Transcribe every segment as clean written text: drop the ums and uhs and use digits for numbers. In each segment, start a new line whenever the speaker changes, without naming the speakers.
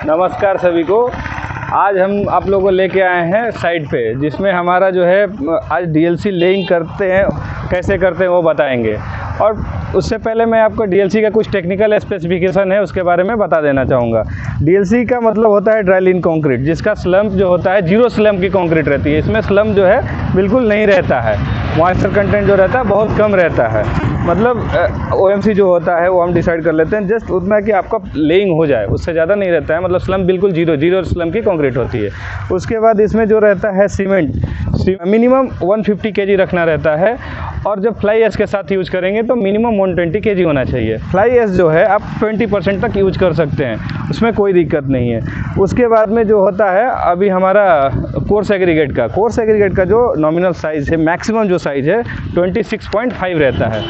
नमस्कार सभी को। आज हम आप लोगों को लेके आए हैं साइट पे, जिसमें हमारा जो है आज डीएलसी लेइंग करते हैं, कैसे करते हैं वो बताएंगे। और उससे पहले मैं आपको डीएलसी का कुछ टेक्निकल स्पेसिफिकेशन है उसके बारे में बता देना चाहूँगा। डीएलसी का मतलब होता है ड्राई लीन कंक्रीट, जिसका स्लम्प जो होता है 0 स्लम्प की कंक्रीट रहती है। इसमें स्लम्प जो है बिल्कुल नहीं रहता है, मॉइस्चर कंटेंट जो रहता है बहुत कम रहता है। मतलब ओएमसी जो होता है वो हम डिसाइड कर लेते हैं जस्ट उतना कि आपका लेइंग हो जाए, उससे ज़्यादा नहीं रहता है। मतलब स्लम्प बिल्कुल जीरो स्लम्प की कंक्रीट होती है। उसके बाद इसमें जो रहता है सीमेंट मिनिमम 150 kg रखना रहता है, और जब फ्लाई एश के साथ यूज़ करेंगे तो मिनिमम 120 kg होना चाहिए। फ्लाई एश जो है आप 20% तक यूज कर सकते हैं, उसमें कोई दिक्कत नहीं है। उसके बाद में जो होता है अभी हमारा कोर्स एग्रीगेट का जो नॉमिनल साइज़ है, मैक्सिमम जो साइज़ है 26.5 रहता है।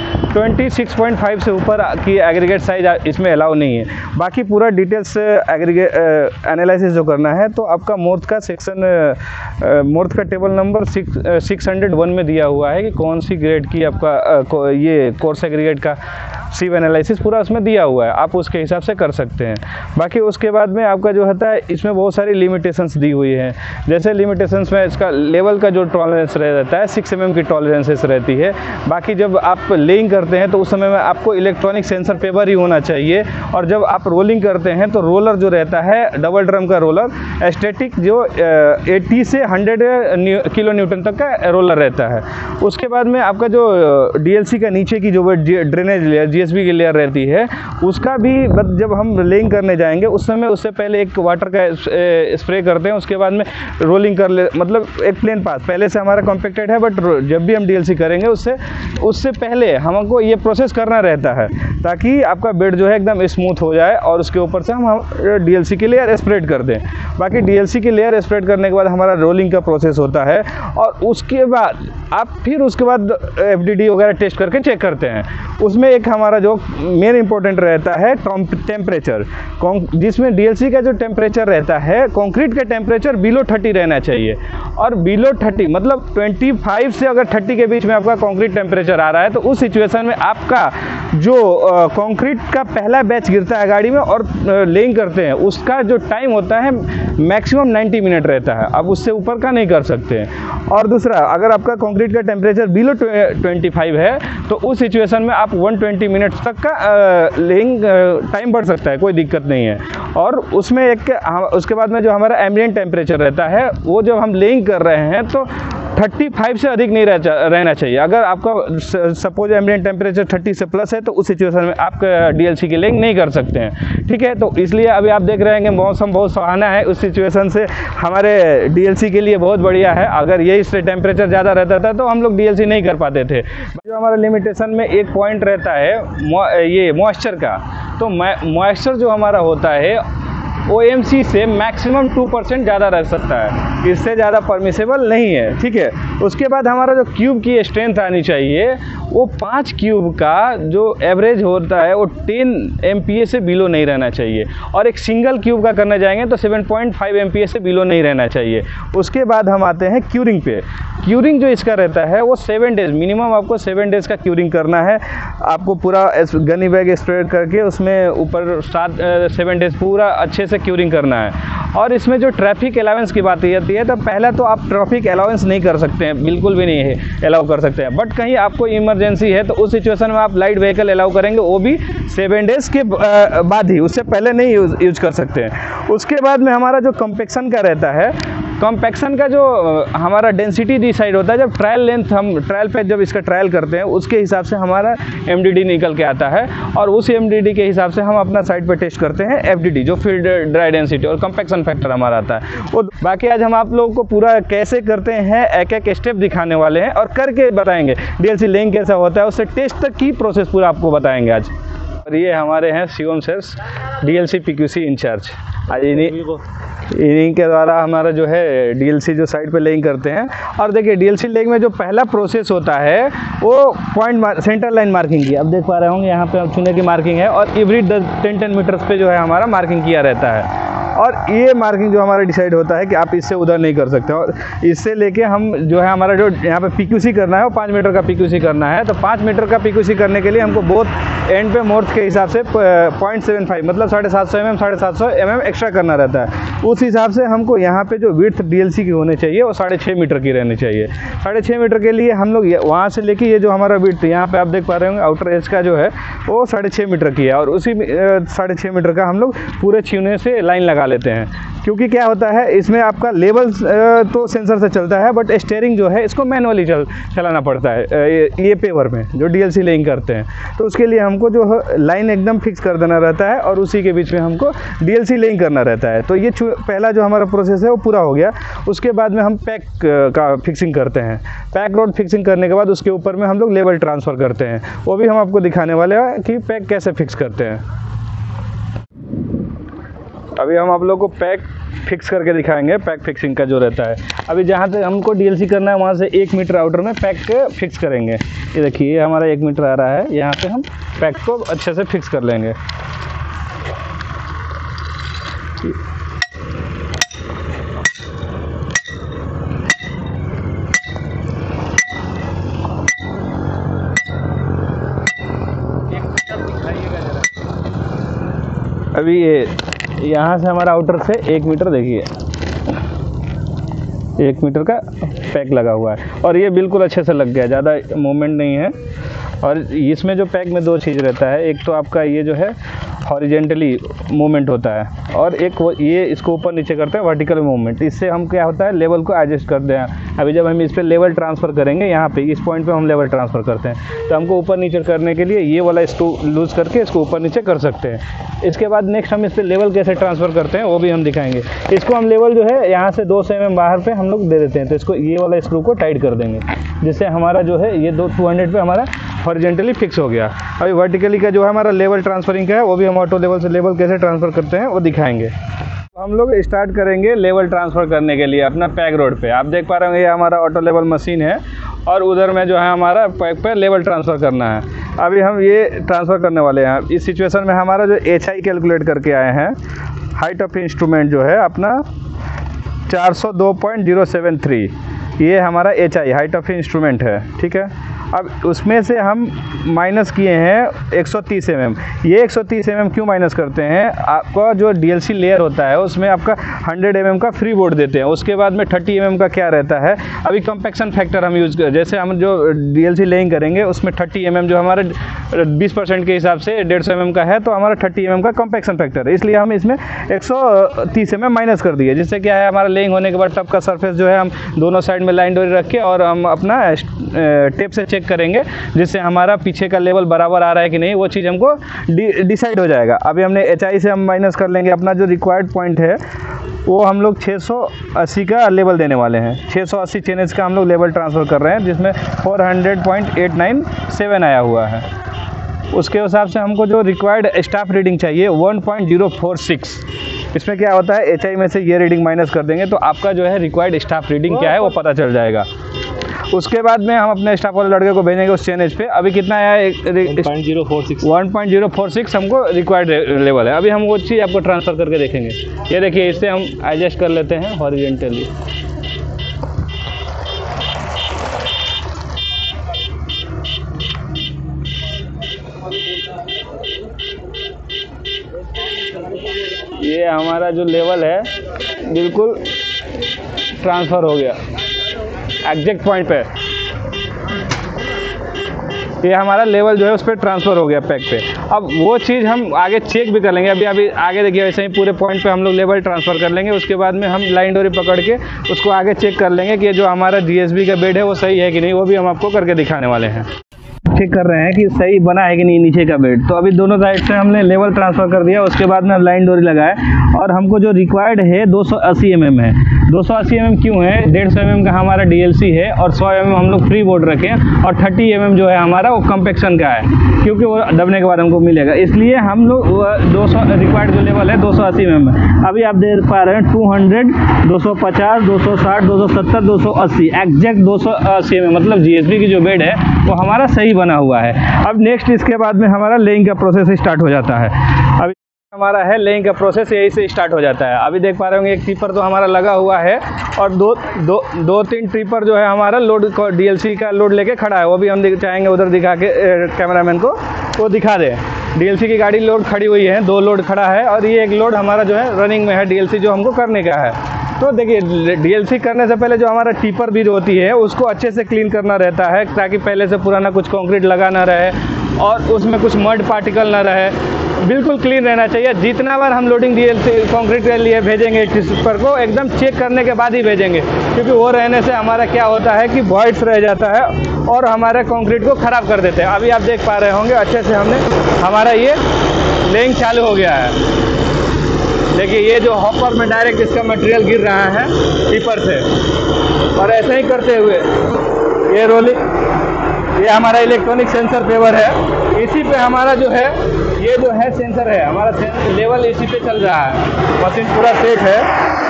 26.5 से ऊपर की एग्रीगेट साइज इसमें अलाउ नहीं है। बाकी पूरा डिटेल्स एग्रीगेट एनालिसिस जो करना है तो आपका मोर्थ का सेक्शन, मोर्थ का टेबल नंबर 601 में दिया हुआ है कि कौन सी ग्रेड की आपका ये कोर्स एग्रीगेट का सीव एनालिसिस पूरा उसमें दिया हुआ है, आप उसके हिसाब से कर सकते हैं। बाकी उसके बाद में आपका जो होता है इसमें बहुत सारी लिमिटेशंस दी हुई हैं। जैसे लिमिटेशंस में इसका लेवल का जो टॉलरेंस रहता है 6 mm की टॉलरेंसेस रहती है। बाकी जब आप लेइंग करते हैं तो उस समय में आपको इलेक्ट्रॉनिक सेंसर पेपर ही होना चाहिए। और जब आप रोलिंग करते हैं तो रोलर जो रहता है डबल ड्रम का रोलर स्टैटिक जो 80 से 100 किलो न्यूटन तक का रोलर रहता है। उसके बाद में आपका जो डीएलसी का नीचे की जो ड्रेनेज लेयर जीएसबी की लेयर रहती है उसका भी जब हम लेइंग करने जाएंगे उस समय उससे पहले एक वाटर का स्प्रे करते हैं। उसके बाद में रोलिंग कर ले, मतलब एक प्लेन पास पहले से हमारा कॉम्पैक्टेड है, बट जब भी हम डीएलसी करेंगे उससे पहले हमको ये प्रोसेस करना रहता है ताकि आपका बेड जो है एकदम स्मूथ हो जाए और उसके ऊपर से हम डीएलसी की लेयर स्प्रेड कर दें। बाकी डीएलसी की लेयर स्प्रेड करने के बाद हमारा रोलिंग का प्रोसेस होता है, और उसके बाद आप फिर उसके बाद एफडीडी वगैरह टेस्ट करके चेक करते हैं। उसमें एक हमारा जो मेन इंपॉर्टेंट रहता है टेम्परेचर, जिसमें डीएलसी का जो टेम्परेचर रहता है कंक्रीट का टेम्परेचर बिलो 30 रहना चाहिए। और बिलो 30 मतलब 25 से अगर 30 के बीच में आपका कंक्रीट टेम्परेचर आ रहा है तो उस सिचुएशन में आपका जो कंक्रीट का पहला बैच गिरता है गाड़ी में और लेइंग करते हैं उसका जो टाइम होता है मैक्सिमम 90 मिनट रहता है। आप उससे ऊपर का नहीं कर सकते हैं। और दूसरा, अगर आपका कंक्रीट का टेम्परेचर बिलो 25 है तो उस सिचुएशन में आप 120 मिनट तक का लेइंग टाइम बढ़ सकता है, कोई दिक्कत नहीं है। और उसमें उसके बाद में जो हमारा एम्बिएंट टेम्परेचर रहता है वो जब हम लेइंग कर रहे हैं तो 35 से अधिक नहीं रहना चाहिए। अगर आपका सपोज एम्बिएंट टेम्परेचर 30 से प्लस है तो उस सिचुएशन में आप डीएलसी की लेइंग नहीं कर सकते हैं, ठीक है। तो इसलिए अभी आप देख रहे हैं कि मौसम बहुत सुहाना है, उस सिचुएशन से हमारे डीएलसी के लिए बहुत बढ़िया है। अगर यही इससे टेम्परेचर ज़्यादा रहता था तो हम लोग डीएलसी नहीं कर पाते थे। जो हमारा लिमिटेशन में एक पॉइंट रहता है ये मॉइस्चर का, तो मॉइस्चर जो हमारा होता है ओएमसी से मैक्सिमम 2% ज़्यादा रह सकता है, इससे ज़्यादा परमिसेबल नहीं है, ठीक है। उसके बाद हमारा जो क्यूब की स्ट्रेंथ आनी चाहिए वो 5 क्यूब का जो एवरेज होता है वो 10 MPa से बिलो नहीं रहना चाहिए। और एक सिंगल क्यूब का करने जाएंगे तो 7.5 MPa से बिलो नहीं रहना चाहिए। उसके बाद हम आते हैं क्यूरिंग पे। क्यूरिंग जो इसका रहता है वो 7 डेज, मिनिमम आपको 7 डेज़ का क्यूरिंग करना है। आपको पूरा गनी बैग स्प्रेड करके उसमें ऊपर 7 डेज पूरा अच्छे से क्यूरिंग करना है। और इसमें जो ट्रैफिक अलाउंस की बात आती है तो पहला तो आप ट्रैफिक अलाउंस नहीं कर सकते हैं, बिल्कुल भी नहीं है अलाउ कर सकते हैं। बट कहीं आपको इमरजेंसी है तो उस सिचुएशन में आप लाइट व्हीकल अलाउ करेंगे, वो भी 7 डेज़ के बाद ही, उससे पहले नहीं यूज कर सकते हैं। उसके बाद में हमारा जो कॉम्पैक्शन का रहता है, कॉम्पैक्शन का जो हमारा डेंसिटी डिसाइड होता है जब ट्रायल लेंथ, हम ट्रायल पे जब इसका ट्रायल करते हैं उसके हिसाब से हमारा एमडीडी निकल के आता है। और उस एमडीडी के हिसाब से हम अपना साइट पे टेस्ट करते हैं एफडीडी, जो फील्ड ड्राई डेंसिटी और कॉम्पैक्शन फैक्टर हमारा आता है वो। बाकी आज हम आप लोगों को पूरा कैसे करते हैं एक एक स्टेप दिखाने वाले हैं और करके बताएंगे डीएलसी लेइंग कैसा होता है, उससे टेस्ट तक की प्रोसेस पूरा आपको बताएंगे आज। और ये हमारे हैं Shivam sir, DLC PQC incharge. आज इन्हीं के द्वारा हमारा जो है डीएलसी जो साइड पे लेइंग करते हैं। और देखिए डीएलसी लेइंग में जो पहला प्रोसेस होता है वो पॉइंट सेंटर लाइन मार्किंग की, अब देख पा रहे होंगे यहाँ पे चुने की मार्किंग है, और एवरी 10-10 मीटर्स पे जो है हमारा मार्किंग किया रहता है। और ये मार्किंग जो हमारा डिसाइड होता है कि आप इससे उधर नहीं कर सकते। और इससे लेके हम जो है हमारा जो यहाँ पे PQC करना है वो 5 मीटर का PQC करना है। तो 5 मीटर का PQC करने के लिए हमको बोथ एंड पे मोर्थ के हिसाब से 0.75 मतलब 750 mm 750 mm एक्स्ट्रा करना रहता है। उस हिसाब से हमको यहाँ पे जो विड्थ DLC की होनी चाहिए वो 6.5 मीटर की रहनी चाहिए। 6.5 मीटर के लिए हम लोग वहाँ से लेके ये जो हमारा विड्थ यहाँ पे आप देख पा रहे होंगे आउटर एज का जो है वो 6.5 मीटर की है। और उसी 6.5 मीटर का हम लोग पूरे छीने से लाइन लगा लेते हैं। क्योंकि क्या होता है इसमें आपका लेवल तो सेंसर से चलता है, बट स्टीयरिंग जो है इसको मैनुअली चलाना पड़ता है ये पेवर में जो DLC लेइंग करते हैं। तो उसके लिए हमको जो है लाइन एकदम फिक्स कर देना रहता है और उसी के बीच में हमको DLC लेइंग करना रहता है। तो ये पहला जो हमारा प्रोसेस है वो पूरा हो गया। उसके बाद में हम पैक का फिक्सिंग करते हैं। पैक रोड फिक्सिंग करने के बाद उसके ऊपर में हम लोग लेवल ट्रांसफ़र करते हैं। वो भी हम आपको दिखाने वाले हैं कि पैक कैसे फिक्स करते हैं। अभी हम आप लोग को पैक फिक्स करके दिखाएंगे, पैक फिक्सिंग का जो रहता है। अभी जहाँ से हमको DLC करना है वहाँ से 1 मीटर आउटर में पैक फिक्स करेंगे। ये देखिए ये हमारा 1 मीटर आ रहा है, यहाँ पे हम पैक को अच्छे से फिक्स कर लेंगे। अभी ये यहाँ से हमारा आउटर से 1 मीटर देखिए 1 मीटर का पैक लगा हुआ है और ये बिल्कुल अच्छे से लग गया, ज़्यादा मूवमेंट नहीं है। और इसमें जो पैक में 2 चीज़ रहता है, एक तो आपका ये जो है हॉरिजेंटली मूवमेंट होता है और एक वो ये इसको ऊपर नीचे करते हैं वर्टिकल मूवमेंट। इससे हम क्या होता है लेवल को एडजस्ट करते हैं। अभी जब हम इस पर लेवल ट्रांसफ़र करेंगे यहाँ पे इस पॉइंट पे हम लेवल ट्रांसफ़र करते हैं, तो हमको ऊपर नीचे करने के लिए ये वाला स्क्रू लूज़ करके इसको ऊपर नीचे कर सकते हैं। इसके बाद नेक्स्ट हम इस पर लेवल कैसे ट्रांसफ़र करते हैं वो भी हम दिखाएंगे। इसको हम लेवल जो है यहाँ से 200 mm बाहर पर हम लोग दे देते हैं, तो इसको ये वाला स्क्रू को टाइट कर देंगे जिससे हमारा जो है ये 200 पे हमारा हॉरिजेंटली फिक्स हो गया। अभी वर्टिकली का जो है हमारा लेवल ट्रांसफरिंग का है वो भी हम ऑटो लेवल से लेवल कैसे ट्रांसफ़र करते हैं वो दिखाएंगे। हम लोग स्टार्ट करेंगे लेवल ट्रांसफ़र करने के लिए अपना पैक रोड पे। आप देख पा रहे होंगे ये हमारा ऑटो लेवल मशीन है और उधर में जो है हमारा पैक पे लेवल ट्रांसफ़र करना है। अभी हम ये ट्रांसफ़र करने वाले हैं। इस सिचुएशन में हमारा जो HI कैलकुलेट करके आए हैं, हाइट ऑफ इंस्ट्रूमेंट जो है अपना 402.073, ये हमारा HI हाइट ऑफ इंस्ट्रूमेंट है, ठीक है। अब उसमें से हम माइनस किए हैं 130 mm। ये 130 mm क्यों माइनस करते हैं, आपका जो DLC लेयर होता है उसमें आपका 100 mm का फ्री बोर्ड देते हैं। उसके बाद में 30 mm का क्या रहता है, अभी कंपैक्शन फैक्टर हम यूज़ कर, जैसे हम जो DLC लेइंग करेंगे उसमें 30 mm जो हमारे 20% के हिसाब से 150 mm का है, तो हमारा 30 mm का कंपैक्शन फैक्टर है, इसलिए हम इसमें 130 mm माइनस कर दिए। जिससे क्या है हमारा लेइंग होने के बाद टब का सरफेस जो है हम दोनों साइड में लाइन डोरी रख के और हम अपना टेप से चेक करेंगे जिससे हमारा पीछे का लेवल बराबर आ रहा है कि नहीं, वो चीज़ हमको डिसाइड हो जाएगा। अभी हमने HI से हम माइनस कर लेंगे, अपना जो रिक्वायर्ड पॉइंट है वो हम लोग 680 का लेवल देने वाले हैं। 680 चेनेज का हम लोग लेवल ट्रांसफ़र कर रहे हैं जिसमें 400.897 आया हुआ है। उसके हिसाब से हमको जो रिक्वायर्ड स्टाफ रीडिंग चाहिए 1.046। इसमें क्या होता है HI में से ये रीडिंग माइनस कर देंगे तो आपका जो है रिक्वायर्ड स्टाफ रीडिंग क्या है वो पता चल जाएगा। उसके बाद में हम अपने स्टाफ वाले लड़के को भेजेंगे उस चेनेज पे। अभी कितना है 1.046 हमको रिक्वायर्ड लेवल है। अभी हम वो चीज़ आपको ट्रांसफ़र करके देखेंगे। ये देखिए इससे हम एडजस्ट कर लेते हैं हॉरिजेंटली। ये हमारा जो लेवल है बिल्कुल ट्रांसफ़र हो गया एग्जैक्ट पॉइंट पे। ये हमारा लेवल जो है उस पर ट्रांसफ़र हो गया पैक पे। अब वो चीज़ हम आगे चेक भी कर लेंगे। अभी आगे देखिए वैसे ही पूरे पॉइंट पे हम लोग लेवल ट्रांसफ़र कर लेंगे। उसके बाद में हम लाइन डोरी पकड़ के उसको आगे चेक कर लेंगे कि जो हमारा GSB का बेड है वो सही है कि नहीं, वो भी हम आपको करके दिखाने वाले हैं। चेक कर रहे हैं कि सही बना है कि नहीं नीचे का बेड। तो अभी दोनों साइड से हमने लेवल ट्रांसफ़र कर दिया। उसके बाद में हम लाइन डोरी लगाए और हमको जो रिक्वायर्ड है 280 mm है। 280 mm क्यों है, 150 mm का हमारा DLC है और 100 mm हम लोग फ्री बोर्ड रखें और 30 mm जो है हमारा वो कंपैक्शन का है, क्योंकि वो दबने के बाद हमको मिलेगा। इसलिए हम लोग 200 रिक्वायर्ड जो लेवल है 280 mm है। अभी आप देख पा रहे हैं 200, 250, 260, 270, 280 एग्जैक्ट 280 mm मतलब GSB की जो बेड है वो हमारा सही बना हुआ है। अब नेक्स्ट इसके बाद में हमारा लेइंग का प्रोसेस स्टार्ट हो जाता है। अभी हमारा है लेइंग का प्रोसेस यही से स्टार्ट हो जाता है। अभी देख पा रहे होंगे एक टिपर तो हमारा लगा हुआ है और दो तीन टिपर जो है हमारा लोड डीएलसी का लोड लेके खड़ा है। वो भी हम चाहेंगे उधर दिखा के कैमरामैन को वो दिखा दे। डीएलसी की गाड़ी लोड खड़ी हुई है, 2 लोड खड़ा है और ये एक लोड हमारा जो है रनिंग में है डीएलसी जो हमको करने का है। तो देखिए डीएलसी करने से पहले जो हमारा टिपर भी होती है उसको अच्छे से क्लीन करना रहता है ताकि पहले से पुराना कुछ कंक्रीट लगा ना रहे और उसमें कुछ मड पार्टिकल ना रहे, बिल्कुल क्लीन रहना चाहिए। जितना बार हम लोडिंग डीएलसी कंक्रीट के लिए भेजेंगे टिपर को एकदम चेक करने के बाद ही भेजेंगे, क्योंकि वो रहने से हमारा क्या होता है कि वॉइड्स रह जाता है और हमारे कंक्रीट को ख़राब कर देते हैं। अभी आप देख पा रहे होंगे अच्छे से हमने हमारा ये लेइंग चालू हो गया है। देखिए ये जो हॉपर में डायरेक्ट इसका मटेरियल गिर रहा है टिपर से और ऐसे ही करते हुए ये रोलिंग, ये हमारा इलेक्ट्रॉनिक सेंसर पेवर है। इसी पे हमारा जो है ये जो है सेंसर है हमारा लेवल इसी पे चल रहा है। मशीन पूरा सेट है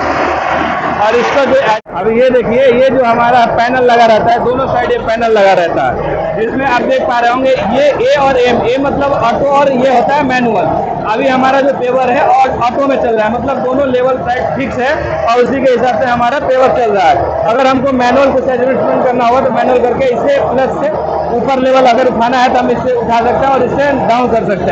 और इसका जो अभी ये देखिए ये जो हमारा पैनल लगा रहता है, दोनों साइड ये पैनल लगा रहता है जिसमें आप देख पा रहे होंगे ये ए और एम, ए मतलब ऑटो और ये होता है मैनुअल। अभी हमारा जो पेवर है और ऑटो में चल रहा है, मतलब दोनों लेवल साइड फिक्स है और उसी के हिसाब से हमारा पेवर चल रहा है। अगर हमको मैनुअल कुछ एडजस्टमेंट करना होगा तो मैनुअल करके इसे प्लस से ऊपर लेवल अगर उठाना है तो हम इससे उठा सकते हैं और इससे डाउन कर सकते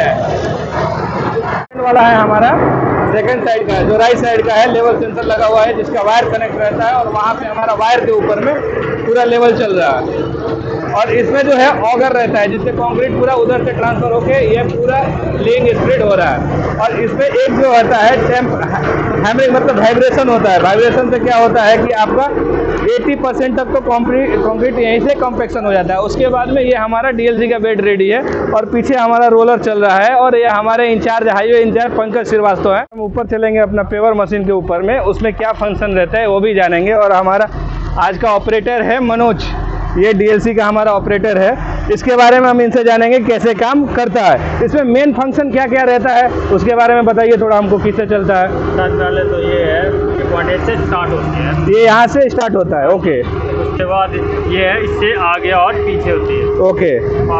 हैं। वाला है हमारा सेकंड साइड का है, जो राइट साइड का है लेवल सेंसर लगा हुआ है जिसका वायर कनेक्ट रहता है और वहाँ पे हमारा वायर के ऊपर में पूरा लेवल चल रहा है। और इसमें जो है ऑगर रहता है जिससे कंक्रीट पूरा उधर से ट्रांसफर होके ये पूरा लेइंग स्प्रेड हो रहा है। और इसमें एक जो होता है हैमरिंग मतलब वाइब्रेशन होता है। वाइब्रेशन से क्या होता है कि आपका 80% तक तो कंक्रीट यहीं से कॉम्पैक्शन हो जाता है। उसके बाद में ये हमारा डीएलसी का बेड रेडी है और पीछे हमारा रोलर चल रहा है और ये हमारे incharge highway incharge Pankaj Srivastava है। हम ऊपर चलेंगे अपना पेवर मशीन के ऊपर में, उसमें क्या फंक्शन रहता है वो भी जानेंगे। और हमारा आज का ऑपरेटर है मनोज, ये डीएलसी का हमारा ऑपरेटर है। इसके बारे में हम इनसे जानेंगे कैसे काम करता है, इसमें मेन फंक्शन क्या क्या रहता है उसके बारे में बताइए थोड़ा हमको, किससे चलता है।
सबसे पहले तो ये है पॉइंट से स्टार्ट होती है,
ये यहाँ से स्टार्ट होता है। ओके,
उसके बाद ये है इससे आगे और पीछे होती है।
ओके,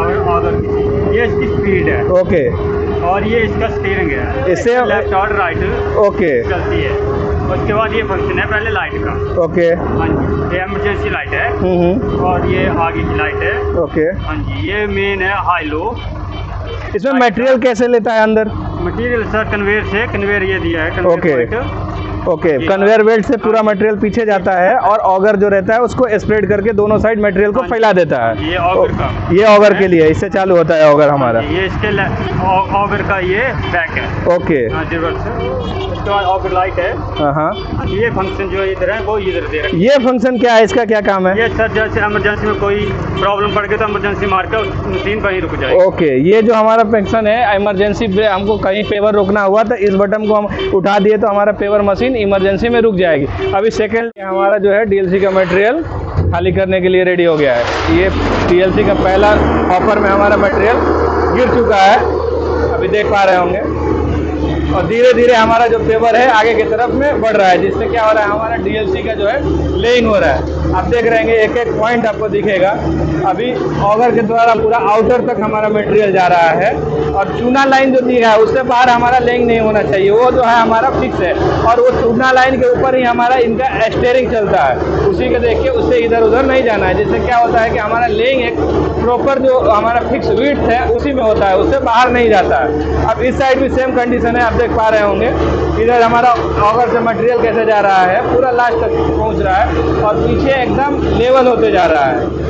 ये इसकी स्पीड है।
ओके,
और ये इसका स्टीयरिंग है,
इससे
लेफ्ट और राइट
ओके
चलती है। उसके बाद ये फंक्शन है पहले लाइट का।
ओके,
हाँ जी, ये इमरजेंसी लाइट है और ये आगे की लाइट है।
ओके,
हाँ जी, ये मेन है हाई लो।
इसमें मटेरियल कैसे लेता है अंदर?
मटेरियल सर कन्वेयर से, कन्वेयर ये दिया है कन्वेयर
ओके, कन्वेयर बेल्ट से पूरा मटेरियल पीछे जाता है और ऑगर जो रहता है उसको स्प्रेड करके दोनों साइड मटेरियल को फैला देता है।
ये ऑगर का,
ये ऑगर के लिए इससे चालू होता है ऑगर हमारा।
ये इसके ऑगर का ये बैक है।
ओके,
उसके बाद ऑगर लाइट है।
हाँ,
ये फंक्शन जो इधर है वो इधर दे रहा है।
ये फंक्शन क्या है, इसका क्या काम है?
ये सर जैसे इमरजेंसी में कोई प्रॉब्लम पड़ गई तो इमरजेंसी मार कर मशीन वहीं रुक जाएगी।
ओके, ये जो हमारा फंक्शन है इमरजेंसी हमको कहीं पेवर रोकना हुआ तो इस बटन को हम उठा दिए तो हमारा पेवर मशीन इमरजेंसी में रुक जाएगी। अभी सेकंड हमारा जो है डीएलसी का मटेरियल खाली करने के लिए रेडी हो गया है। ये डीएलसी का पहला हॉपर में हमारा मटेरियल गिर चुका है, अभी देख पा रहे होंगे। और धीरे धीरे हमारा जो पेवर है आगे की तरफ में बढ़ रहा है, जिससे क्या हो रहा है हमारा डीएलसी का जो है लेइंग हो रहा है। आप देख रहे हैं एक एक पॉइंट आपको दिखेगा। अभी ऑगर के द्वारा पूरा आउटर तक हमारा मटेरियल जा रहा है और चूना लाइन जो दी है उससे बाहर हमारा लेइंग नहीं होना चाहिए, वो जो है हमारा फिक्स है। और वो चूना लाइन के ऊपर ही हमारा इनका स्टीयरिंग चलता है, उसी को देख के उससे इधर उधर नहीं जाना है, जिससे क्या होता है कि हमारा लेइंग एक प्रॉपर जो हमारा फिक्स विड्थ है उसी में होता है, उससे बाहर नहीं जाता है। अब इस साइड भी सेम कंडीशन है, आप देख पा रहे होंगे। इधर हमारा ऑगर से मटेरियल कैसे जा रहा है, पूरा लास्ट तक पहुंच रहा है और पीछे एकदम लेवल होते जा रहा है।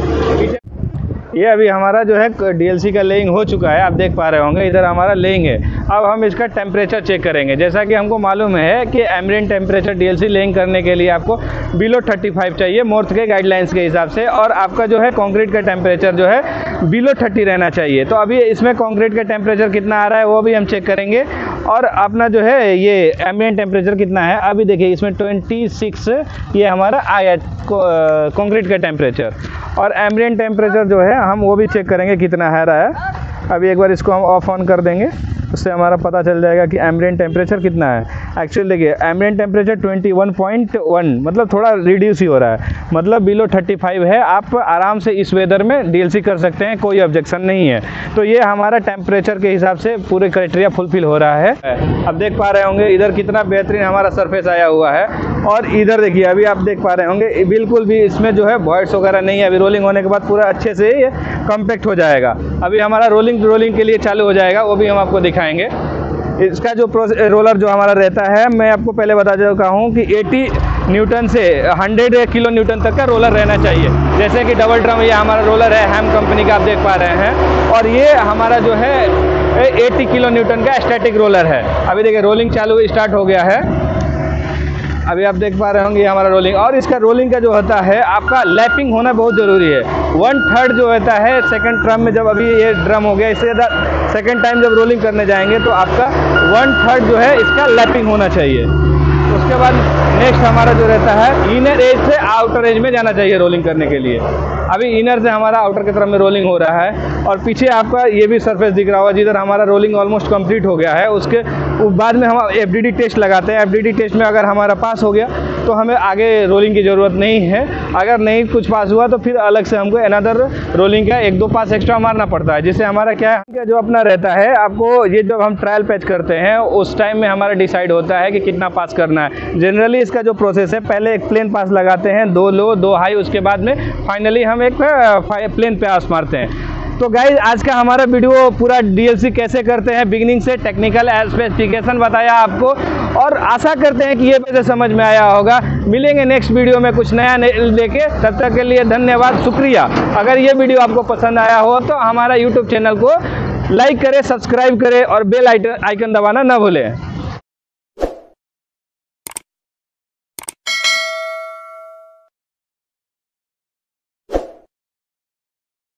ये अभी हमारा जो है डीएलसी का लेइंग हो चुका है, आप देख पा रहे होंगे इधर हमारा लेइंग है। अब हम इसका टेम्परेचर चेक करेंगे। जैसा कि हमको मालूम है कि एम्बिएंट टेम्परेचर डीएलसी लेइंग करने के लिए आपको बिलो 35 चाहिए मोर्थ के गाइडलाइंस के हिसाब से, और आपका जो है कंक्रीट का टेम्परेचर जो है बिलो 30 रहना चाहिए। तो अभी इसमें कंक्रीट का टेम्परेचर कितना आ रहा है वो भी हम चेक करेंगे, और अपना जो है ये एम्बिएंट टेम्परेचर कितना है। अभी देखिए इसमें 26 ये हमारा आया कंक्रीट का टेम्परेचर, और एम्बिएंट टेम्परेचर जो है हम वो भी चेक करेंगे कितना है रहा है। अभी एक बार इसको हम ऑफ ऑन कर देंगे। उससे हमारा पता चल जाएगा कि एम्बिएंट टेम्परेचर कितना है। एक्चुअली देखिए एम्बिएंट टेम्परेचर 21.1 मतलब थोड़ा रिड्यूस ही हो रहा है, मतलब बिलो 35 है। आप आराम से इस वेदर में DLC कर सकते हैं, कोई ऑब्जेक्शन नहीं है। तो ये हमारा टेम्परेचर के हिसाब से पूरे क्राइटेरिया फुलफिल हो रहा है। अब देख पा रहे होंगे इधर कितना बेहतरीन हमारा सरफेस आया हुआ है, और इधर देखिए अभी आप देख पा रहे होंगे बिल्कुल भी इसमें जो है वॉइड्स वगैरह नहीं है। अभी रोलिंग होने के बाद पूरा अच्छे से ये कॉम्पैक्ट हो जाएगा। अभी हमारा रोलिंग के लिए चालू हो जाएगा, वो भी हम आपको दिखाएंगे। इसका जो रोलर जो हमारा रहता है, मैं आपको पहले बता चुका हूँ कि 80 न्यूटन से 100 किलो न्यूटन तक का रोलर रहना चाहिए। जैसे कि डबल ड्रम ये हमारा रोलर है हैम कंपनी का, आप देख पा रहे हैं, और ये हमारा जो है 80 किलो न्यूटन का स्टैटिक रोलर है। अभी देखिए रोलिंग चालू स्टार्ट हो गया है। अभी आप देख पा रहे होंगे ये हमारा रोलिंग, और इसका रोलिंग का जो होता है आपका लैपिंग होना बहुत ज़रूरी है। 1/3 जो होता है सेकंड ड्रम में, जब अभी ये ड्रम हो गया, इससे ज़्यादा सेकंड टाइम जब रोलिंग करने जाएंगे तो आपका 1/3 जो है इसका लैपिंग होना चाहिए। उसके बाद नेक्स्ट हमारा जो रहता है इनर एज से आउटर एज में जाना चाहिए रोलिंग करने के लिए। अभी इनर से हमारा आउटर की तरफ में रोलिंग हो रहा है, और पीछे आपका ये भी सरफेस दिख रहा होगा जिधर हमारा रोलिंग ऑलमोस्ट कंप्लीट हो गया है। उसके बाद में हम FDD टेस्ट लगाते हैं। FDD टेस्ट में अगर हमारा पास हो गया तो हमें आगे रोलिंग की ज़रूरत नहीं है। अगर नहीं कुछ पास हुआ तो फिर अलग से हमको अनदर रोलिंग का 1-2 पास एक्स्ट्रा मारना पड़ता है, जिससे हमारा क्या है जो अपना रहता है, आपको ये जब हम ट्रायल पैच करते हैं उस टाइम में हमारा डिसाइड होता है कि कितना पास करना है। जनरली इसका जो प्रोसेस है, पहले एक प्लेन पास लगाते हैं, 2 लो 2 हाई, उसके बाद में फाइनली हम एक प्लेन पास मारते हैं। तो गाइज आज का हमारा वीडियो पूरा DLC कैसे करते हैं बिगिनिंग से टेक्निकल स्पेसिफिकेशन बताया आपको, और आशा करते हैं कि ये वैसे समझ में आया होगा। मिलेंगे नेक्स्ट वीडियो में कुछ नया लेके, तब तक के लिए धन्यवाद, शुक्रिया। अगर ये वीडियो आपको पसंद आया हो तो हमारा YouTube चैनल को लाइक करें, सब्सक्राइब करें और बेल आइकन दबाना ना भूलें।